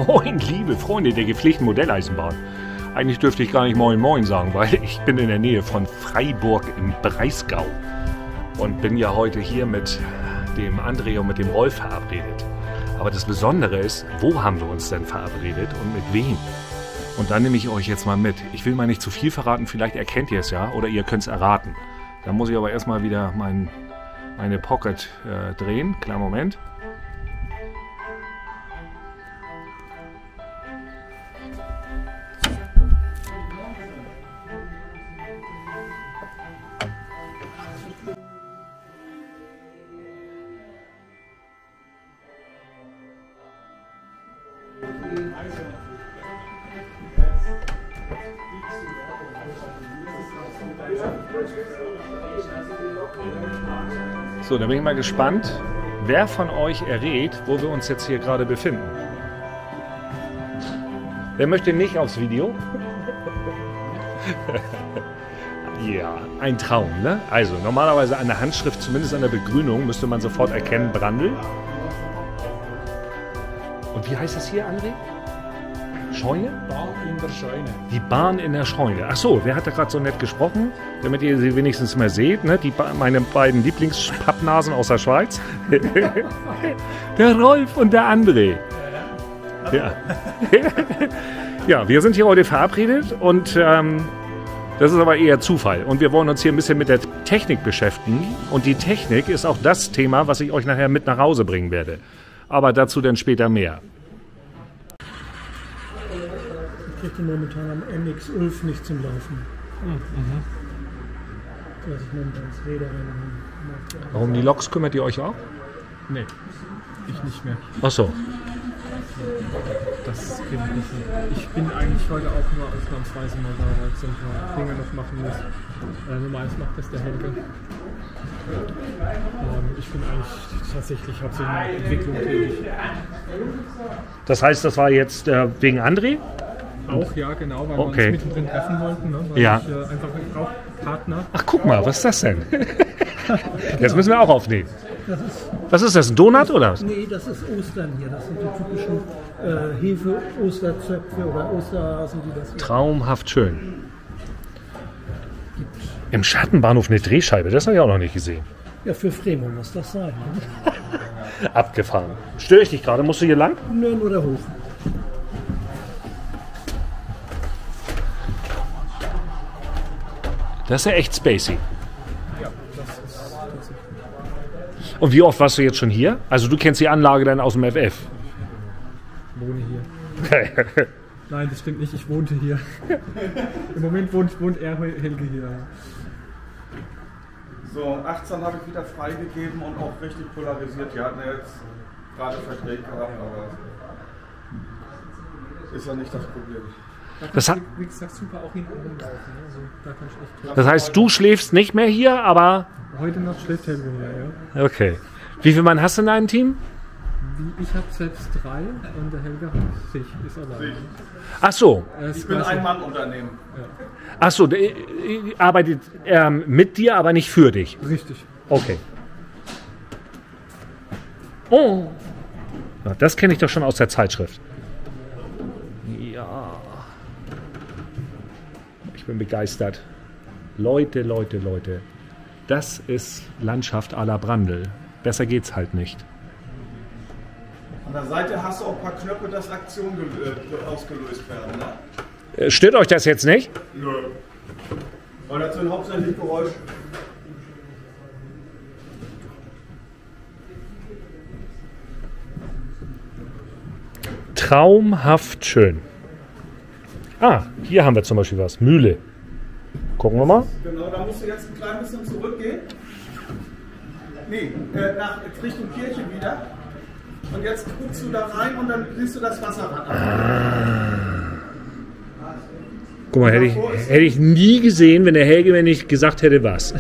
Moin, liebe Freunde der gepflegten Modelleisenbahn. Eigentlich dürfte ich gar nicht Moin Moin sagen, weil ich bin in der Nähe von Freiburg im Breisgau. Und bin ja heute hier mit dem André und mit dem Rolf verabredet. Aber das Besondere ist, wo haben wir uns denn verabredet und mit wem? Und da nehme ich euch jetzt mal mit. Ich will mal nicht zu viel verraten, vielleicht erkennt ihr es ja oder ihr könnt es erraten. Da muss ich aber erstmal wieder meine Pocket drehen. Kleinen Moment. So, da bin ich mal gespannt, wer von euch errät, wo wir uns jetzt hier gerade befinden. Wer möchte nicht aufs Video? Ja, ein Traum, ne? Also, normalerweise an der Handschrift, zumindest an der Begrünung, müsste man sofort erkennen, Brandl. Und wie heißt es hier, André? Scheune? Bahn in der Scheune. Die Bahn in der Scheune. Ach so, wer hat da gerade so nett gesprochen? Damit ihr sie wenigstens mal seht, ne? Meine beiden Lieblingspappnasen aus der Schweiz. Der Rolf und der André. Ja. Ja, wir sind hier heute verabredet und das ist aber eher Zufall. Und wir wollen uns hier ein bisschen mit der Technik beschäftigen. Und die Technik ist auch das Thema, was ich euch nachher mit nach Hause bringen werde. Aber dazu dann später mehr. Ich kriege momentan am MX-11 nicht zum Laufen. Dass ich momentan das Räder reinmache. Warum die Loks kümmert ihr euch auch? Nee, ich nicht mehr. Ach so. Das bin ich nicht mehr. Ich bin eigentlich heute auch nur ausnahmsweise mal da, weil ich so ein paar Dinge noch machen muss. Normalerweise macht das der Helge. Ich bin eigentlich tatsächlich hauptsächlich in der Entwicklung tätig. Das heißt, das war jetzt wegen André? Auch, ja, genau, weil Okay. wir uns mittendrin treffen wollten. Ne? Weil Ja. ich einfach einen Partner. Ach, guck mal, was ist das denn? Das müssen wir auch aufnehmen. Was ist das, ein Donut oder was? Nee, das ist Ostern hier. Das sind die typischen Hefe-Osterzöpfe oder Osterhasen, die das hier. Traumhaft schön. Im Schattenbahnhof eine Drehscheibe, das habe ich auch noch nicht gesehen. Ja, für Fremo muss das sein. Ne? Abgefahren. Störe ich dich gerade? Musst du hier lang? Nö, nur der Hof. Das ist ja echt spacey. Ja, das ist Und wie oft warst du jetzt schon hier? Also du kennst die Anlage dann aus dem FF. Ich wohne hier. Nein, das stimmt nicht, ich wohnte hier. Im Moment wohnt er, Helge, hier. So, 18 habe ich wieder freigegeben und auch richtig polarisiert. Die hatten ja jetzt gerade verdreht gehabt, aber ist ja nicht das Problem. Das, Wie gesagt, super auch hinten rumlaufen. Ne? Also, da kann ich echt das heißt, du schläfst nicht mehr hier, aber... heute Nacht schläft Helge hier, ja. Okay. Wie viele Mann hast du in deinem Team? Ich habe selbst 3 und der Helge hat sich, ist allein. Ach so. Ich bin ein Mann-Unternehmen. Ach so, der arbeitet mit dir, aber nicht für dich. Richtig. Okay. Oh. Ja, das kenne ich doch schon aus der Zeitschrift. Ja. Ich bin begeistert. Leute, Leute, Leute. Das ist Landschaft à la Brandl. Besser geht's halt nicht. An der Seite hast du auch ein paar Knöpfe, dass Aktionen ausgelöst werden, ne? Stört euch das jetzt nicht? Nö. Weil das sind hauptsächlich Geräusche. Traumhaft schön. Ah, hier haben wir zum Beispiel was. Mühle. Gucken wir mal. Genau, da musst du jetzt ein klein bisschen zurückgehen. Nee, nach Richtung Kirche wieder. Und jetzt guckst du da rein und dann siehst du das Wasserrad an. Guck mal, hätte ich nie gesehen, wenn der Helge mir nicht gesagt hätte, was.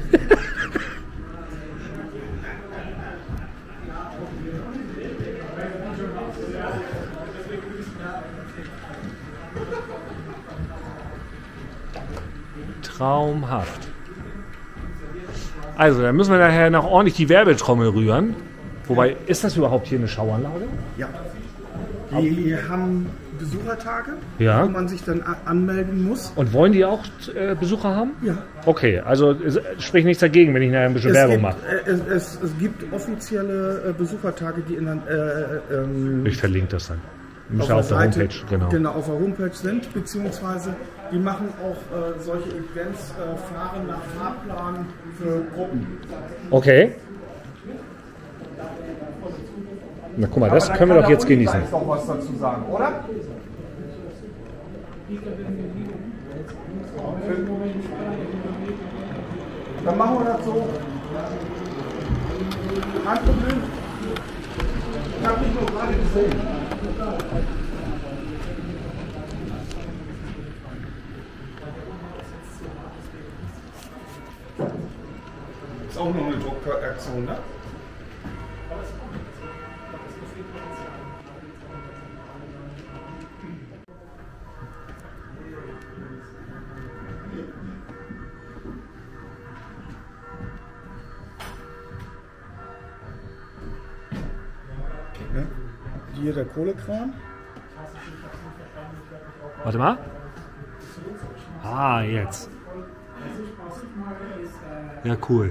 Traumhaft. Also, dann müssen wir nachher noch ordentlich die Werbetrommel rühren. Wobei, ist das überhaupt hier eine Schauanlage? Ja. Die haben Besuchertage, Ja. wo man sich dann anmelden muss. Und wollen die auch Besucher haben? Ja. Okay, also spricht nichts dagegen, wenn ich nachher ein bisschen Werbung mache. Es gibt offizielle Besuchertage, die Ich verlinke das dann. auf Auf der Seite, Homepage, genau. auf der Homepage sind, beziehungsweise die machen auch solche Events, fahren nach Fahrplan für Gruppen. Okay. Na guck mal, das können wir doch jetzt genießen. Ich noch was dazu sagen, oder? Dann machen wir das so. Kein Problem. Ich habe dich nur gerade gesehen. Ist auch noch eine Druckaktion, ne? Hier der Kohlekran. Warte mal. Ah, jetzt. Ja, cool.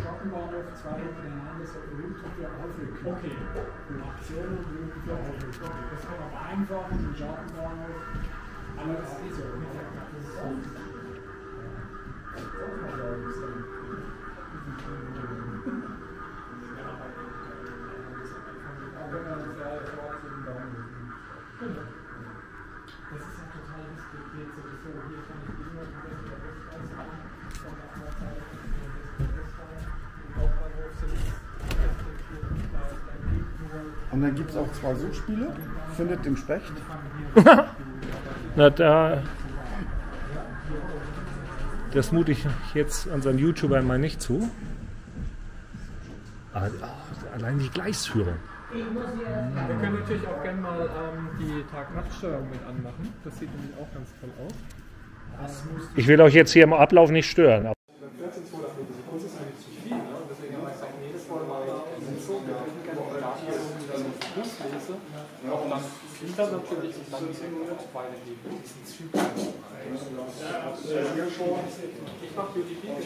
Und dann gibt es auch 2 Suchspiele. Findet den Specht. Na, das mute ich jetzt unseren YouTubern mal nicht zu. Aber, allein die Gleisführung. Wir können natürlich auch gerne mal die Tag-Nacht-Steuerung mit anmachen. Das sieht nämlich auch ganz toll aus. Ich will euch jetzt hier im Ablauf nicht stören. Und dann filtern natürlich und dann weitergeben. Ich mache für die Videos,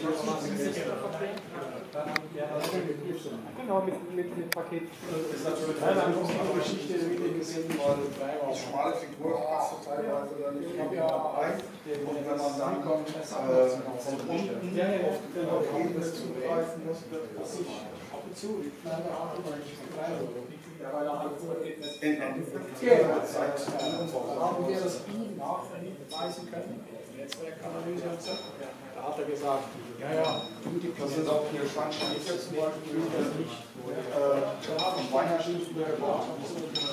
genau, mit Paket. Das ist natürlich eine Geschichte, die gesehen die schmale Figur hast du teilweise dann nicht rein. Und wenn man dann kommt, von unten auf die Ebene zugreifen muss, was ich ab und zu die kleine Art oder nicht weil er halt so etwas haben wir das ihm nachweisen können, Netzwerkanalyse und so. Da hat er gesagt, das sind auch hier Schwangschaften zum Beispiel, das nicht von Weihnachten gebaut haben.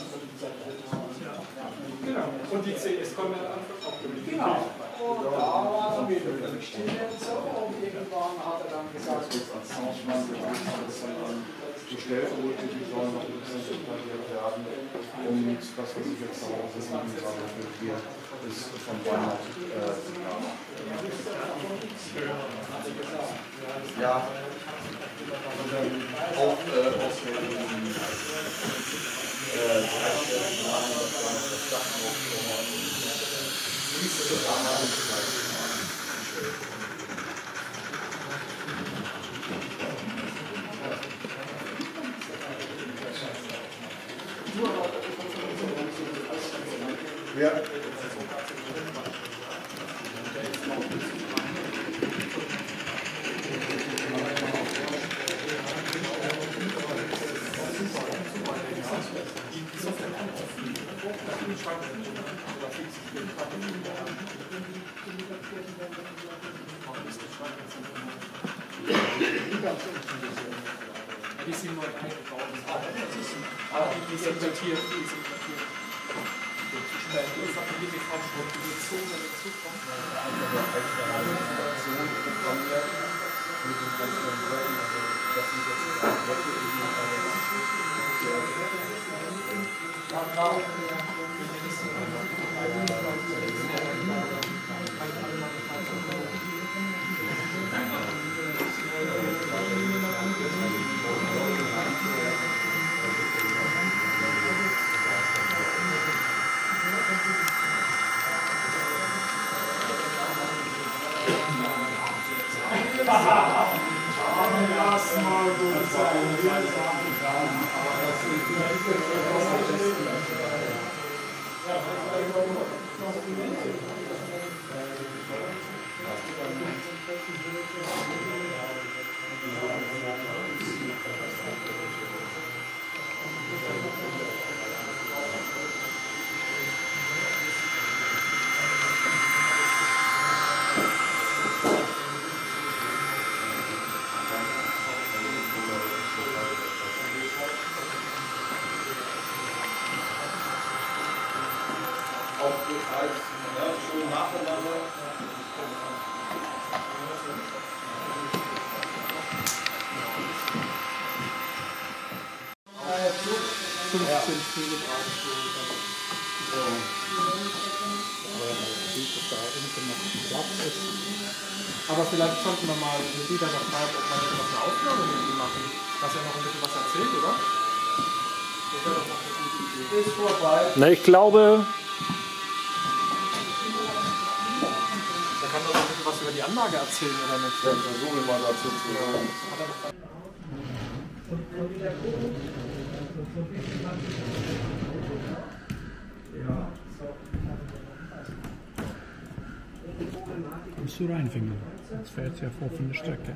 Genau. Und die CS kommen dann auch genau. Und da war dann wieder Stille und so. Und irgendwann hat er dann gesagt, die Stellvertreter, die sollen noch ein bisschen separiert werden. Und das, was ich jetzt zu Hause sagen kann, hier ist von Weihnachten. Ja, und dann auch aus ja. Die sind neu eingebaut. Die sind sortiert. Aber vielleicht sollten wir mal wieder noch fragen, ob wir noch eine Aufnahme mit ihm machen, dass er noch ein bisschen was erzählt, oder? Das wäre doch noch eine gute Idee. Ist vorbei. Na, ich glaube. Da kann doch ein bisschen was über die Anlage erzählen, oder nicht? Ja, versuchen wir mal dazu zu hören. Kannst du reinfinden? Jetzt fährt es ja auf offene Strecke.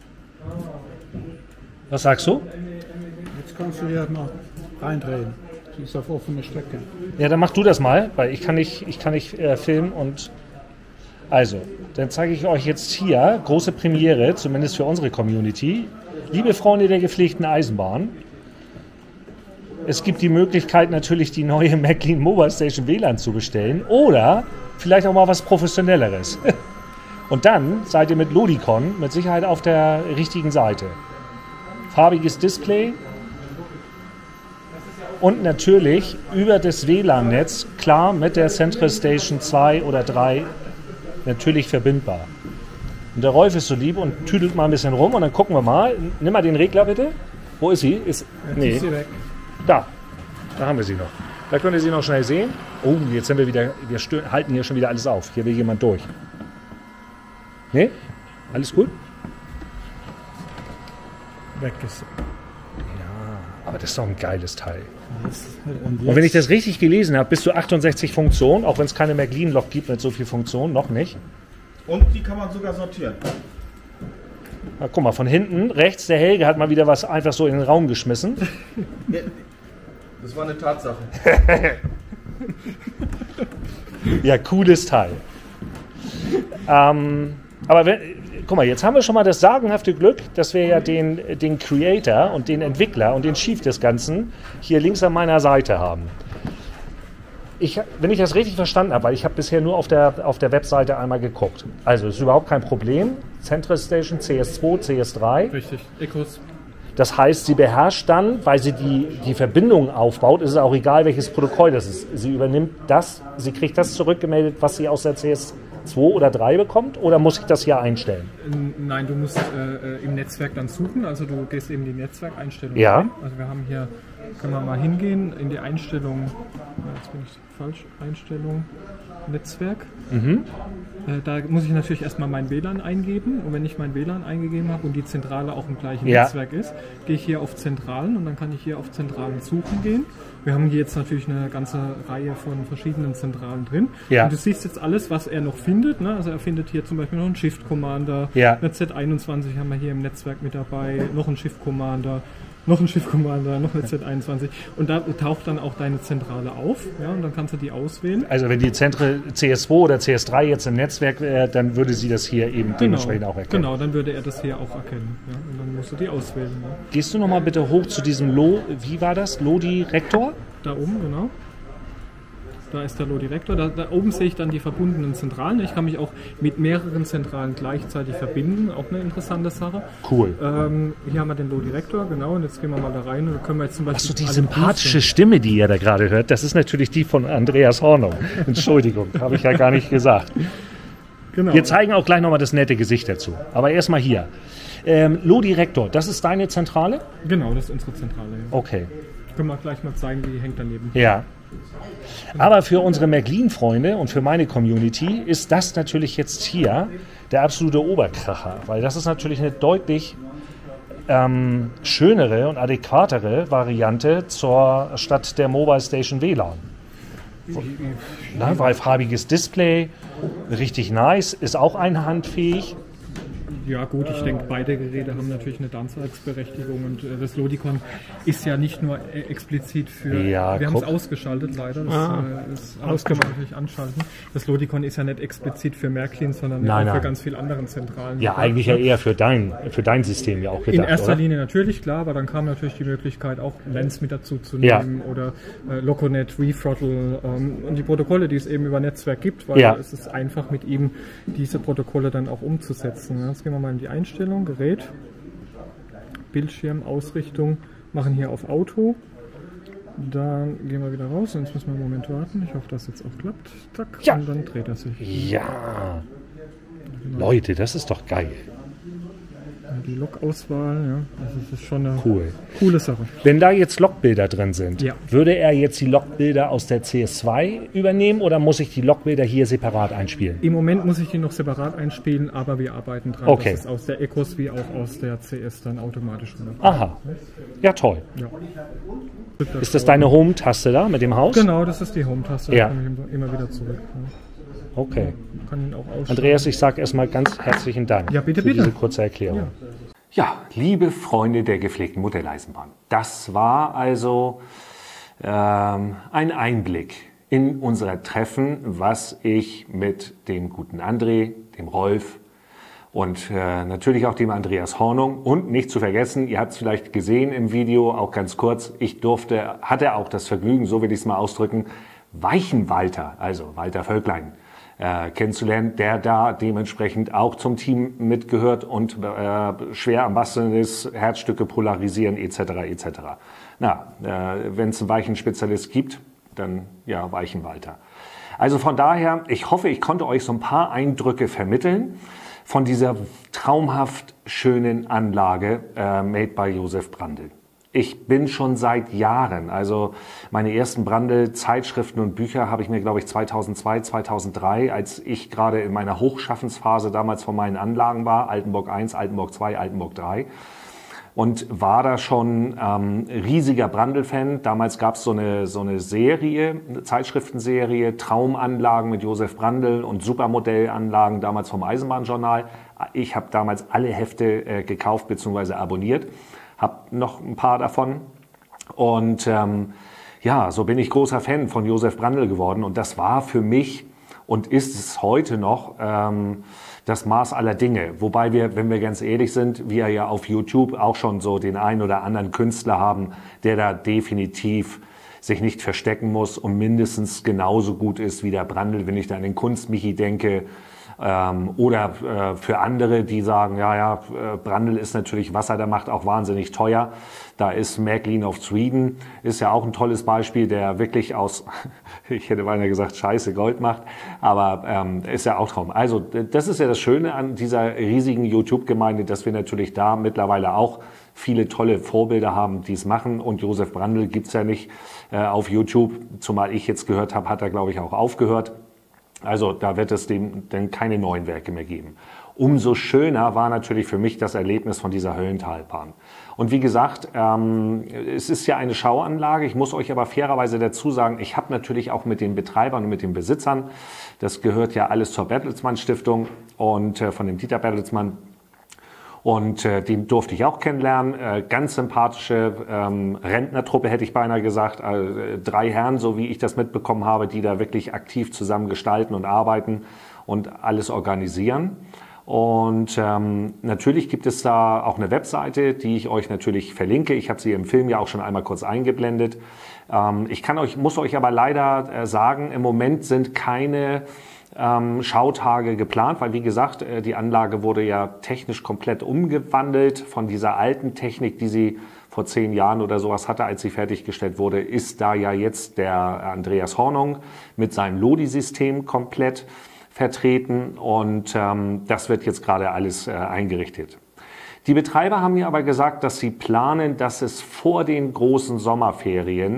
Was sagst du? Jetzt kannst du ja mal reindrehen. Sie ist auf offene Strecke. Ja, dann mach du das mal, weil ich kann nicht filmen und. Also, dann zeige ich euch jetzt hier, große Premiere, zumindest für unsere Community. Liebe Freunde der gepflegten Eisenbahn, es gibt die Möglichkeit natürlich die neue Maclean Mobile Station WLAN zu bestellen oder vielleicht auch mal was Professionelleres. Und dann seid ihr mit Lodicon mit Sicherheit auf der richtigen Seite. Farbiges Display und natürlich über das WLAN-Netz, klar mit der Central Station 2 oder 3 natürlich verbindbar. Und der Rolf ist so lieb und tüdelt mal ein bisschen rum und dann gucken wir mal. Nimm mal den Regler bitte. Wo ist sie? Nee. Ist sie weg. Da haben wir sie noch. Da könnt ihr sie noch schnell sehen. Oh, jetzt sind wir wieder, halten hier schon wieder alles auf. Hier will jemand durch. Nee? Alles gut? Weg ist sie. Ja, aber das ist doch ein geiles Teil. Und Und wenn ich das richtig gelesen habe, bis zu 68 Funktionen, auch wenn es keine Maclean-Lok gibt mit so viel Funktionen, noch nicht. Und die kann man sogar sortieren. Na, guck mal, von hinten rechts, der Helge hat mal wieder was einfach so in den Raum geschmissen. Das war eine Tatsache. Ja, cooles Teil. Aber guck mal, jetzt haben wir schon mal das sagenhafte Glück, dass wir ja den Creator und den Entwickler und den Chief des Ganzen hier links an meiner Seite haben. Wenn ich das richtig verstanden habe, weil ich habe bisher nur auf der Webseite einmal geguckt. Also ist überhaupt kein Problem. Central Station, CS2, CS3. Richtig, Ecos. Das heißt, sie beherrscht dann, weil sie die Verbindung aufbaut, ist es auch egal, welches Protokoll das ist. Sie übernimmt das, sie kriegt das zurückgemeldet, was sie aus der CS2 oder 3 bekommt, oder muss ich das hier einstellen? Nein, du musst im Netzwerk dann suchen, also du gehst eben in die Netzwerkeinstellung rein. Also wir haben hier, können wir mal hingehen, in die Einstellung, jetzt bin ich falsch, Einstellung, Netzwerk. Da muss ich natürlich erstmal mein WLAN eingeben und wenn ich mein WLAN eingegeben habe und die Zentrale auch im gleichen Netzwerk ist, gehe ich hier auf Zentralen und dann kann ich hier auf Zentralen suchen gehen. Wir haben hier jetzt natürlich eine ganze Reihe von verschiedenen Zentralen drin. Ja. Und du siehst jetzt alles, was er noch findet. Ne? Also er findet hier zum Beispiel noch einen Shift Commander, eine Z21 haben wir hier im Netzwerk mit dabei, noch einen Shift Commander. Noch ein Schiff-Commander, noch eine Z21 und da taucht dann auch deine Zentrale auf, ja, und dann kannst du die auswählen. Also wenn die Zentrale CS2 oder CS3 jetzt im Netzwerk wäre, dann würde sie das hier eben dementsprechend auch erkennen. Genau, dann würde er das hier auch erkennen, ja, und dann musst du die auswählen. Ja. Gehst du nochmal bitte hoch zu diesem wie war das? Lodi-Rektor? Da oben, genau. Da ist der Lodi-Rektor. Da oben sehe ich dann die verbundenen Zentralen. Ich kann mich auch mit mehreren Zentralen gleichzeitig verbinden. Auch eine interessante Sache. Cool. Hier haben wir den Lodi-Rektor, genau. Und jetzt gehen wir mal da rein. Und können wir jetzt zum Beispiel die sympathische Stimme, die ihr da gerade hört, das ist natürlich die von Andreas Hornung. Entschuldigung, habe ich ja gar nicht gesagt. Genau. Wir zeigen auch gleich nochmal das nette Gesicht dazu. Aber erstmal hier. Lodi-Rektor, das ist deine Zentrale? Genau, das ist unsere Zentrale. Ja. Okay. Können wir gleich mal zeigen, die hängt daneben. Ja. Aber für unsere Märklin-Freunde und für meine Community ist das natürlich jetzt hier der absolute Oberkracher, weil das ist natürlich eine deutlich schönere und adäquatere Variante statt der Mobile Station WLAN. Weil farbiges Display, richtig nice, ist auch einhandfähig. Ja gut, ich denke, beide Geräte haben natürlich eine Daseinsberechtigung und das Logicon ist ja nicht nur explizit für... Ja, wir haben es ausgeschaltet leider, das kann man natürlich anschalten. Das Logicon ist ja nicht explizit für Märklin, sondern auch für ganz viele anderen Zentralen. Ja, eigentlich ja eher für dein System ja auch gedacht, in erster oder? Linie natürlich, klar, aber dann kam natürlich die Möglichkeit auch Lens mit dazu zu nehmen oder Loconet, Rethrottle und die Protokolle, die es eben über Netzwerk gibt, weil es ist einfach mit ihm diese Protokolle dann auch umzusetzen. Ja. Jetzt gehen wir mal in die Einstellung, Gerät, Bildschirm, Ausrichtung, machen hier auf Auto. Dann gehen wir wieder raus und jetzt müssen wir einen Moment warten. Ich hoffe, dass jetzt auch klappt. Zack, und dann dreht er sich. Ja, Leute, das ist doch geil. Die Log-Auswahl, ja, das ist schon eine coole Sache. Wenn da jetzt Logbilder drin sind, Ja. würde er jetzt die Logbilder aus der CS2 übernehmen oder muss ich die Logbilder hier separat einspielen? Im Moment muss ich die noch separat einspielen, aber wir arbeiten dran, Okay. dass es aus der Ecos wie auch aus der CS dann automatisch rüberkommt. Aha, ja toll. Ja. Ist das deine Home-Taste da mit dem Haus? Genau, das ist die Home-Taste, Ja. da komme ich immer wieder zurück. Ja. Okay. Kann ihn auch ausschalten. Andreas, ich sage erstmal ganz herzlichen Dank Ja, bitte, für bitte. diese kurze Erklärung. Ja, liebe Freunde der gepflegten Modelleisenbahn, das war also ein Einblick in unser Treffen, was ich mit dem guten André, dem Rolf und natürlich auch dem Andreas Hornung und nicht zu vergessen, ihr habt es vielleicht gesehen im Video, auch ganz kurz, hatte auch das Vergnügen, so will ich es mal ausdrücken, Weichenwalter, also Walter Völklein, kennenzulernen, der da dementsprechend auch zum Team mitgehört und schwer am Basteln ist, Herzstücke polarisieren etc. etc. Wenn es einen Weichenspezialist gibt, dann ja Weichenwalter. Also von daher, ich hoffe, ich konnte euch so ein paar Eindrücke vermitteln von dieser traumhaft schönen Anlage made by Josef Brandl. Ich bin schon seit Jahren, also meine ersten Brandl-Zeitschriften und Bücher habe ich mir, glaube ich, 2002, 2003, als ich gerade in meiner Hochschaffensphase damals von meinen Anlagen war, Altenburg 1, Altenburg 2, Altenburg 3, und war da schon riesiger Brandl-Fan. Damals gab es so eine Serie, eine Zeitschriftenserie, Traumanlagen mit Josef Brandl und Supermodellanlagen, damals vom Eisenbahnjournal. Ich habe damals alle Hefte gekauft bzw. abonniert. Habe noch ein paar davon und so bin ich großer Fan von Josef Brandl geworden und das war für mich und ist es heute noch das Maß aller Dinge. Wobei wir, wenn wir ganz ehrlich sind, wir ja auf YouTube auch schon so den einen oder anderen Künstler haben, der da definitiv sich nicht verstecken muss und mindestens genauso gut ist wie der Brandl, wenn ich da an den Kunstmichi denke. Oder für andere, die sagen, Brandl ist natürlich, was er da macht, auch wahnsinnig teuer. Da ist Märklin of Sweden, ist ja auch ein tolles Beispiel, der wirklich aus, ich hätte beinahe gesagt, Scheiße Gold macht, aber ist ja auch Traum. Also das ist ja das Schöne an dieser riesigen YouTube-Gemeinde, dass wir natürlich da mittlerweile auch viele tolle Vorbilder haben, die es machen. Und Josef Brandl gibt's ja nicht auf YouTube, zumal ich jetzt gehört habe, hat er, glaube ich, auch aufgehört. Also da wird es dem dann keine neuen Werke mehr geben. Umso schöner war natürlich für mich das Erlebnis von dieser Höllentalbahn. Und wie gesagt, es ist ja eine Schauanlage. Ich muss euch aber fairerweise dazu sagen, ich habe natürlich auch mit den Betreibern und mit den Besitzern, das gehört ja alles zur Bertelsmann Stiftung und von dem Dieter Bertelsmann. Und den durfte ich auch kennenlernen. Ganz sympathische Rentnertruppe, hätte ich beinahe gesagt. 3 Herren, so wie ich das mitbekommen habe, die da wirklich aktiv zusammen gestalten und arbeiten und alles organisieren. Und natürlich gibt es da auch eine Webseite, die ich euch natürlich verlinke. Ich habe sie im Film ja auch schon einmal kurz eingeblendet. Muss euch aber leider sagen, im Moment sind keine Schautage geplant, weil wie gesagt, die Anlage wurde ja technisch komplett umgewandelt von dieser alten Technik, die sie vor 10 Jahren oder sowas hatte, als sie fertiggestellt wurde, ist da ja jetzt der Andreas Hornung mit seinem Lodi-System komplett vertreten und das wird jetzt gerade alles eingerichtet. Die Betreiber haben mir aber gesagt, dass sie planen, dass es vor den großen Sommerferien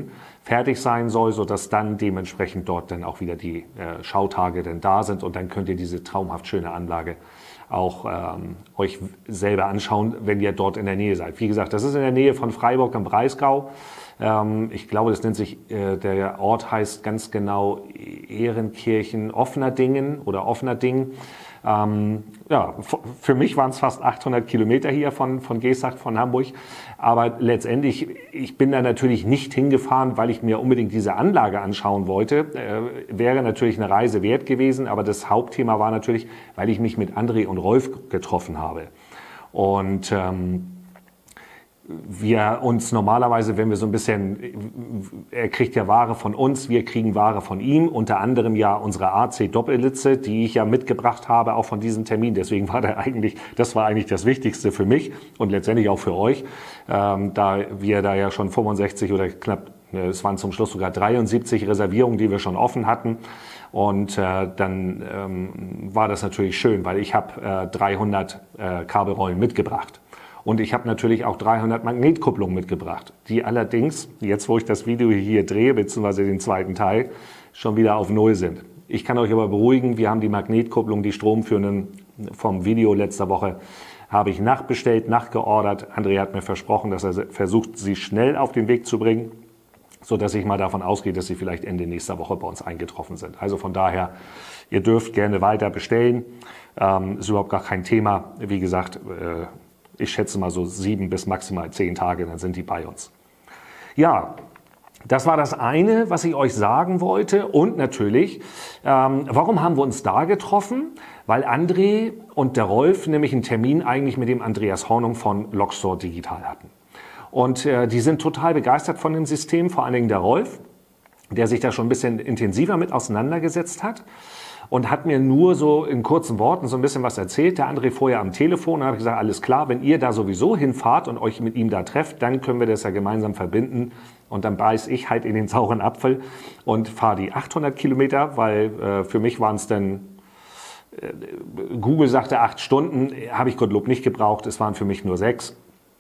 fertig sein soll, sodass dann dementsprechend dort dann auch wieder die Schautage dann da sind und dann könnt ihr diese traumhaft schöne Anlage auch euch selber anschauen, wenn ihr dort in der Nähe seid. Wie gesagt, das ist in der Nähe von Freiburg im Breisgau. Ich glaube, das nennt sich, der Ort heißt ganz genau Ehrenkirchen Offnerdingen oder Offnerding. Ja, für mich waren es fast 800 Kilometer hier von Geesthacht, von Hamburg. Aber letztendlich, ich bin da natürlich nicht hingefahren, weil ich mir unbedingt diese Anlage anschauen wollte. Wäre natürlich eine Reise wert gewesen, aber das Hauptthema war natürlich, weil ich mich mit André und Rolf getroffen habe. Und wir uns normalerweise, wenn wir so ein bisschen, er kriegt ja Ware von uns, wir kriegen Ware von ihm, unter anderem ja unsere AC Doppellitze, die ich ja mitgebracht habe, auch von diesem Termin. Deswegen war das war eigentlich das Wichtigste für mich und letztendlich auch für euch, da wir da ja schon 65 oder knapp, es waren zum Schluss sogar 73 Reservierungen, die wir schon offen hatten. Und dann war das natürlich schön, weil ich habe 300 Kabelrollen mitgebracht. Und ich habe natürlich auch 300 Magnetkupplungen mitgebracht, die allerdings, jetzt wo ich das Video hier drehe, beziehungsweise den zweiten Teil, schon wieder auf Null sind. Ich kann euch aber beruhigen, wir haben die Magnetkupplung, die stromführenden vom Video letzter Woche, habe ich nachbestellt, nachgeordert. André hat mir versprochen, dass er versucht, sie schnell auf den Weg zu bringen, sodass ich mal davon ausgehe, dass sie vielleicht Ende nächster Woche bei uns eingetroffen sind. Also von daher, ihr dürft gerne weiter bestellen, ist überhaupt gar kein Thema. Wie gesagt, ich schätze mal so 7 bis maximal 10 Tage, dann sind die bei uns. Ja, das war das eine, was ich euch sagen wollte. Und natürlich, warum haben wir uns da getroffen? Weil André und der Rolf nämlich einen Termin eigentlich mit dem Andreas Hornung von Lockstore Digital hatten. Und die sind total begeistert von dem System, vor allen Dingen der Rolf, der sich da schon ein bisschen intensiver mit auseinandergesetzt hat. Und hat mir nur so in kurzen Worten so ein bisschen was erzählt. Der André vorher am Telefon, da habe ich gesagt, alles klar, wenn ihr da sowieso hinfahrt und euch mit ihm da trefft, dann können wir das ja gemeinsam verbinden. Und dann beiß ich halt in den sauren Apfel und fahre die 800 Kilometer, weil für mich waren es dann, Google sagte 8 Stunden, habe ich Gottlob nicht gebraucht, es waren für mich nur 6.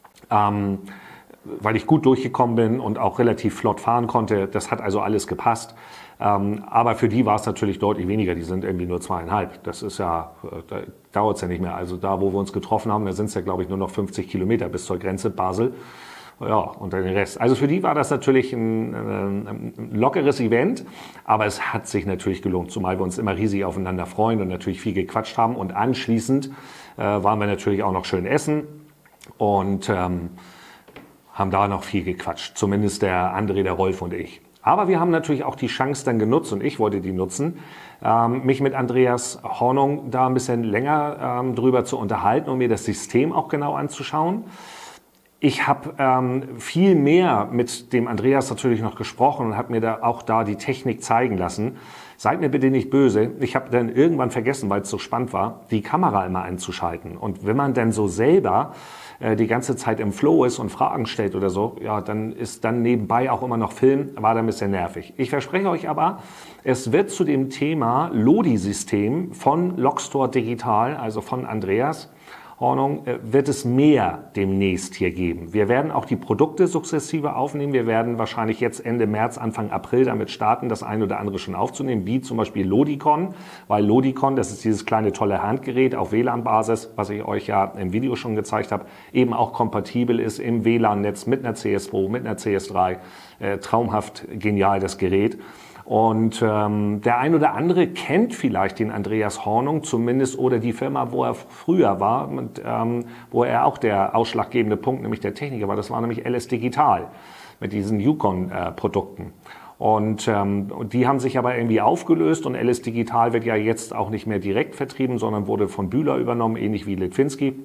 Weil ich gut durchgekommen bin und auch relativ flott fahren konnte. Das hat also alles gepasst. Aber für die war es natürlich deutlich weniger. Die sind irgendwie nur 2,5. Das ist ja, da dauert es ja nicht mehr. Also da, wo wir uns getroffen haben, da sind es ja, glaube ich, nur noch 50 Kilometer bis zur Grenze Basel. Ja, und dann den Rest. Also für die war das natürlich ein lockeres Event, aber es hat sich natürlich gelohnt, zumal wir uns immer riesig aufeinander freuen und natürlich viel gequatscht haben. Und anschließend waren wir natürlich auch noch schön essen und haben da noch viel gequatscht, zumindest der André, der Rolf und ich. Aber wir haben natürlich auch die Chance dann genutzt, und ich wollte die nutzen, mich mit Andreas Hornung da ein bisschen länger drüber zu unterhalten und mir das System auch genau anzuschauen. Ich habe viel mehr mit dem Andreas natürlich noch gesprochen und habe mir da auch die Technik zeigen lassen. Seid mir bitte nicht böse, ich habe dann irgendwann vergessen, weil es so spannend war, die Kamera immer einzuschalten. Und wenn man dann so selber die ganze Zeit im Flow ist und Fragen stellt oder so, ja, dann ist dann nebenbei auch immer noch Film, war da ein bisschen nervig. Ich verspreche euch aber, es wird zu dem Thema Lodi-System von Lockstore Digital, also von Andreas Hornung, wird es mehr demnächst hier geben. Wir werden auch die Produkte sukzessive aufnehmen. Wir werden wahrscheinlich jetzt Ende März, Anfang April damit starten, das ein oder andere schon aufzunehmen, wie zum Beispiel Lodicon, weil Lodicon, das ist dieses kleine tolle Handgerät auf WLAN-Basis, was ich euch ja im Video schon gezeigt habe, eben auch kompatibel ist im WLAN-Netz mit einer CS2, mit einer CS3. Traumhaft genial, das Gerät. Und der ein oder andere kennt vielleicht den Andreas Hornung zumindest oder die Firma, wo er früher war, und, wo er auch der ausschlaggebende Punkt, nämlich der Techniker war. Das war nämlich LS Digital mit diesen Yukon-Produkten. Und die haben sich aber irgendwie aufgelöst und LS Digital wird ja jetzt auch nicht mehr direkt vertrieben, sondern wurde von Bühler übernommen, ähnlich wie Litwinski.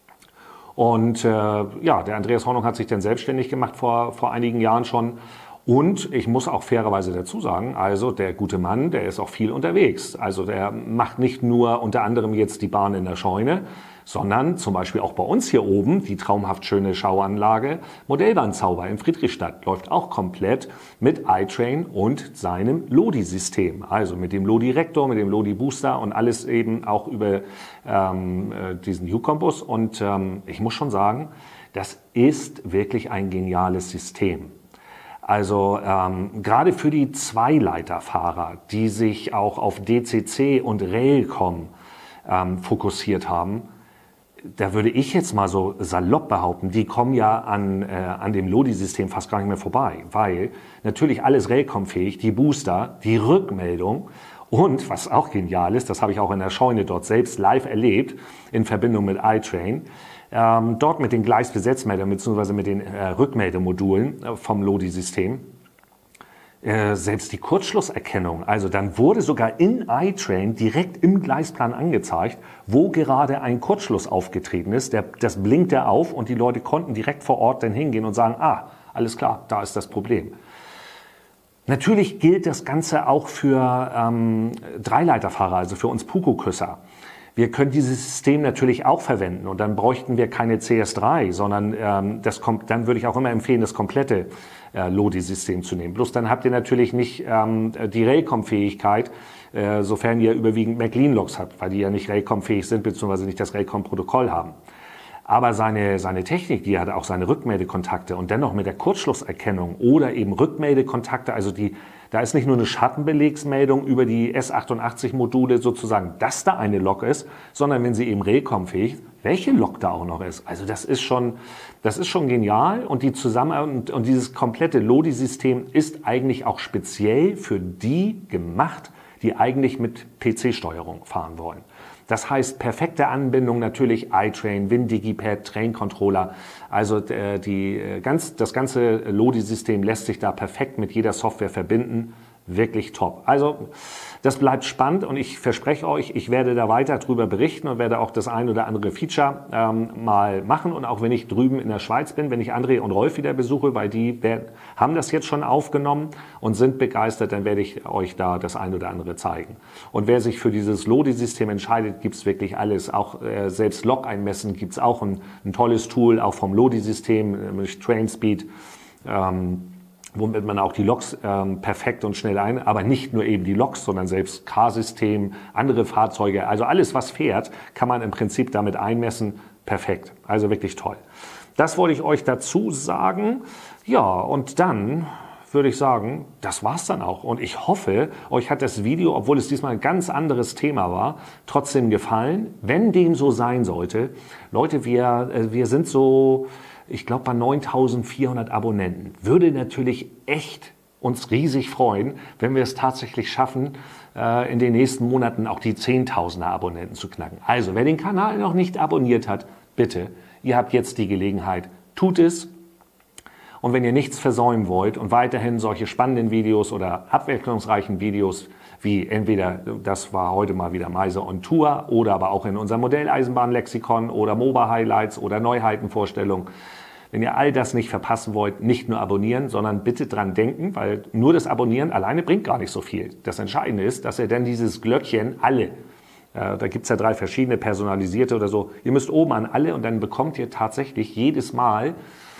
Und ja, der Andreas Hornung hat sich dann selbstständig gemacht vor einigen Jahren schon. Und ich muss auch fairerweise dazu sagen, also der gute Mann, der ist auch viel unterwegs. Also der macht nicht nur unter anderem jetzt die Bahn in der Scheune, sondern zum Beispiel auch bei uns hier oben, die traumhaft schöne Schauanlage Modellbahnzauber in Friedrichstadt, läuft auch komplett mit iTrain und seinem Lodi-System. Also mit dem Lodi-Rektor, mit dem Lodi-Booster und alles eben auch über diesen U-Campus. Und ich muss schon sagen, das ist wirklich ein geniales System. Also gerade für die Zweileiterfahrer, die sich auch auf DCC und Railcom fokussiert haben, da würde ich jetzt mal so salopp behaupten, die kommen ja an dem Lodi-System fast gar nicht mehr vorbei, weil natürlich alles Railcom-fähig, die Booster, die Rückmeldung und, was auch genial ist, das habe ich auch in der Scheune dort selbst live erlebt, in Verbindung mit iTrain, dort mit den Gleisbesetzmeldern bzw. mit den Rückmeldemodulen vom Lodi-System, selbst die Kurzschlusserkennung, also dann wurde sogar in iTrain direkt im Gleisplan angezeigt, wo gerade ein Kurzschluss aufgetreten ist. Das blinkte auf und die Leute konnten direkt vor Ort dann hingehen und sagen, alles klar, da ist das Problem. Natürlich gilt das Ganze auch für Dreileiterfahrer, also für uns Puco-Küsser. Wir können dieses System natürlich auch verwenden und dann bräuchten wir keine CS3, sondern dann würde ich auch immer empfehlen, das komplette Lodi-System zu nehmen. Bloß dann habt ihr natürlich nicht die Railcom-Fähigkeit, sofern ihr überwiegend MacLean-Logs habt, weil die ja nicht Railcom-fähig sind bzw. nicht das Railcom-Protokoll haben. Aber seine Technik, die hat auch seine Rückmeldekontakte und dennoch mit der Kurzschlusserkennung oder eben Rückmeldekontakte, also da ist nicht nur eine Schattenbelegsmeldung über die S88-Module sozusagen, dass da eine Log ist, sondern wenn sie eben Railcom-fähig, welche Log da auch noch ist. Also das ist schon genial und und dieses komplette Lodi-System ist eigentlich auch speziell für die gemacht, die eigentlich mit PC-Steuerung fahren wollen. Das heißt, perfekte Anbindung natürlich iTrain, WinDigipad, Train Controller. Also das ganze Lodi-System lässt sich da perfekt mit jeder Software verbinden. Wirklich top. Also das bleibt spannend und ich verspreche euch, ich werde da weiter drüber berichten und werde auch das ein oder andere Feature mal machen. Und auch wenn ich drüben in der Schweiz bin, wenn ich André und Rolf wieder besuche, weil die haben das jetzt schon aufgenommen und sind begeistert, dann werde ich euch da das ein oder andere zeigen. Und wer sich für dieses Lodi-System entscheidet, gibt es wirklich alles. Auch selbst Log einmessen gibt es auch ein tolles Tool, auch vom Lodi-System, nämlich TrainSpeed. Womit man auch die Loks perfekt und schnell aber nicht nur eben die Loks, sondern selbst Car-System, andere Fahrzeuge, also alles, was fährt, kann man im Prinzip damit einmessen. Perfekt, also wirklich toll. Das wollte ich euch dazu sagen. Ja, und dann würde ich sagen, das war's dann auch. Und ich hoffe, euch hat das Video, obwohl es diesmal ein ganz anderes Thema war, trotzdem gefallen. Wenn dem so sein sollte, Leute, wir sind so, ich glaube, bei 9.400 Abonnenten. Würde natürlich echt uns riesig freuen, wenn wir es tatsächlich schaffen, in den nächsten Monaten auch die 10.000er Abonnenten zu knacken. Also, wer den Kanal noch nicht abonniert hat, bitte, ihr habt jetzt die Gelegenheit, tut es. Und wenn ihr nichts versäumen wollt und weiterhin solche spannenden Videos oder abwechslungsreichen Videos wie entweder, das war heute mal wieder Meise on Tour oder aber auch in unserem Modelleisenbahnlexikon oder MOBA-Highlights oder Neuheitenvorstellungen, wenn ihr all das nicht verpassen wollt, nicht nur abonnieren, sondern bitte dran denken, weil nur das Abonnieren alleine bringt gar nicht so viel. Das Entscheidende ist, dass ihr dann dieses Glöckchen da gibt es ja 3 verschiedene personalisierte oder so, ihr müsst oben an alle und dann bekommt ihr tatsächlich jedes Mal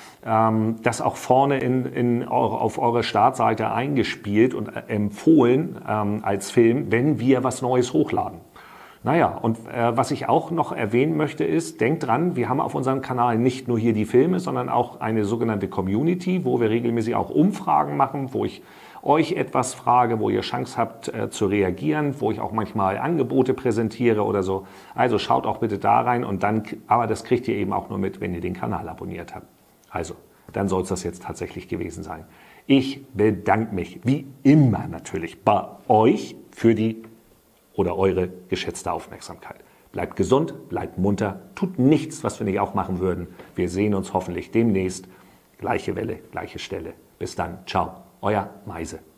das auch vorne auf eure Startseite eingespielt und empfohlen als Film, wenn wir was Neues hochladen. Naja, und was ich auch noch erwähnen möchte ist, denkt dran, wir haben auf unserem Kanal nicht nur hier die Filme, sondern auch eine sogenannte Community, wo wir regelmäßig auch Umfragen machen, wo ich euch etwas frage, wo ihr Chance habt zu reagieren, wo ich auch manchmal Angebote präsentiere oder so. Also schaut auch bitte da rein aber das kriegt ihr eben auch nur mit, wenn ihr den Kanal abonniert habt. Also, dann soll es das jetzt tatsächlich gewesen sein. Ich bedanke mich, wie immer natürlich, bei euch für die oder eure geschätzte Aufmerksamkeit. Bleibt gesund, bleibt munter, tut nichts, was wir nicht auch machen würden. Wir sehen uns hoffentlich demnächst. Gleiche Welle, gleiche Stelle. Bis dann, ciao, euer Meise.